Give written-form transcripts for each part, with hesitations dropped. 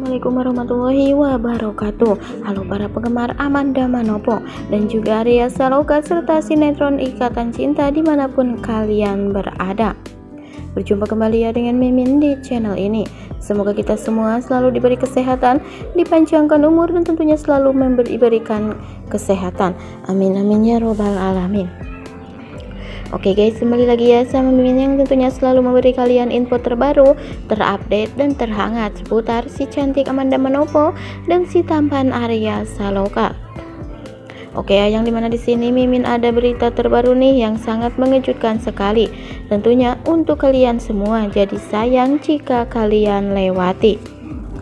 Assalamualaikum warahmatullahi wabarakatuh. Halo para penggemar Amanda Manopo dan juga Arya Saloka serta sinetron Ikatan Cinta dimanapun kalian berada. Berjumpa kembali ya dengan Mimin di channel ini. Semoga kita semua selalu diberi kesehatan, dipanjangkan umur dan tentunya selalu diberikan kesehatan. Amin amin ya robbal alamin. Oke guys, kembali lagi ya sama Mimin yang tentunya selalu memberi kalian info terbaru, terupdate dan terhangat seputar si cantik Amanda Manopo dan si tampan Arya Saloka. Oke, yang dimana di sini Mimin ada berita terbaru nih yang sangat mengejutkan sekali, tentunya untuk kalian semua. Jadi sayang jika kalian lewati.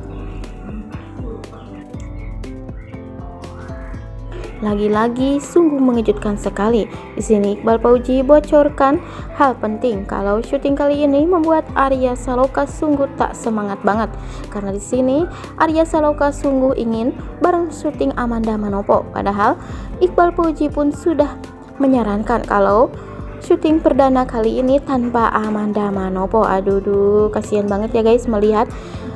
Lagi-lagi sungguh mengejutkan sekali. Di sini Iqbal Fauzi bocorkan hal penting kalau syuting kali ini membuat Arya Saloka sungguh tak semangat banget. Karena di sini Arya Saloka sungguh ingin bareng syuting Amanda Manopo. Padahal Iqbal Fauzi pun sudah menyarankan kalau syuting perdana kali ini tanpa Amanda Manopo. Aduh, kasihan banget ya guys melihat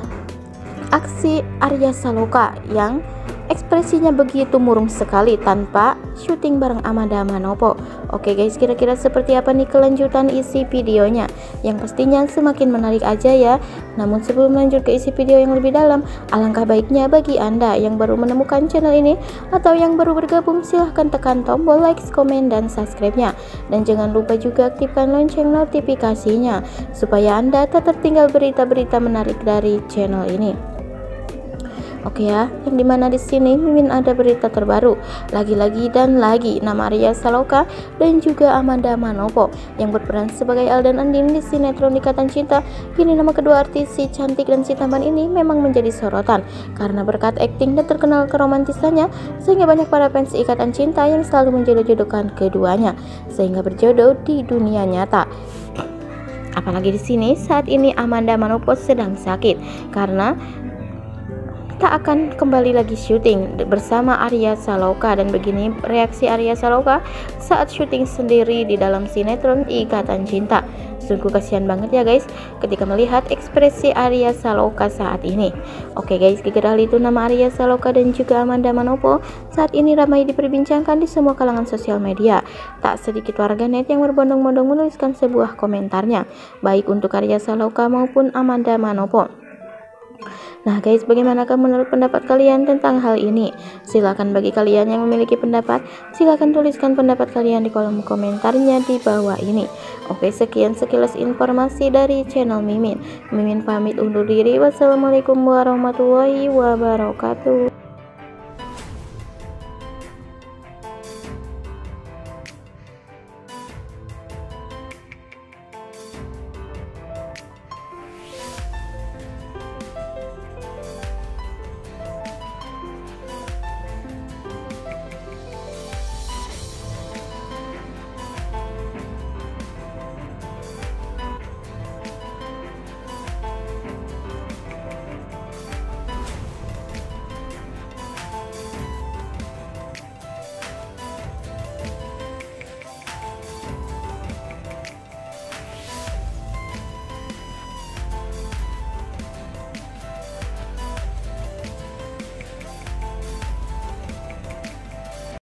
aksi Arya Saloka yang ekspresinya begitu murung sekali tanpa syuting bareng Amanda Manopo. Oke guys, kira-kira seperti apa nih kelanjutan isi videonya? Yang pastinya semakin menarik aja ya. Namun sebelum lanjut ke isi video yang lebih dalam, alangkah baiknya bagi Anda yang baru menemukan channel ini atau yang baru bergabung, silahkan tekan tombol like, komen, dan subscribe-nya. Dan jangan lupa juga aktifkan lonceng notifikasinya supaya Anda tak tertinggal berita-berita menarik dari channel ini. Oke ya, yang dimana di sini Mimin ada berita terbaru. Lagi-lagi dan lagi nama Arya Saloka dan juga Amanda Manopo yang berperan sebagai Al dan Andin di sinetron Ikatan Cinta. Kini nama kedua artis si cantik dan si tampan ini memang menjadi sorotan karena berkat akting dan terkenal keromantisannya, sehingga banyak para fans Ikatan Cinta yang selalu menjodoh-jodohkan keduanya sehingga berjodoh di dunia nyata. Apalagi di sini saat ini Amanda Manopo sedang sakit karena tak akan kembali lagi syuting bersama Arya Saloka. Dan begini reaksi Arya Saloka saat syuting sendiri di dalam sinetron Ikatan Cinta. Sungguh kasihan banget ya guys ketika melihat ekspresi Arya Saloka saat ini. Oke guys, kira-kira itu nama Arya Saloka dan juga Amanda Manopo saat ini ramai diperbincangkan di semua kalangan sosial media. Tak sedikit warganet yang berbondong-bondong menuliskan sebuah komentarnya, baik untuk Arya Saloka maupun Amanda Manopo. Nah guys, bagaimanakah menurut pendapat kalian tentang hal ini? Silahkan bagi kalian yang memiliki pendapat, silahkan tuliskan pendapat kalian di kolom komentarnya di bawah ini. Oke, sekian sekilas informasi dari channel Mimin. Mimin pamit undur diri. Wassalamualaikum warahmatullahi wabarakatuh.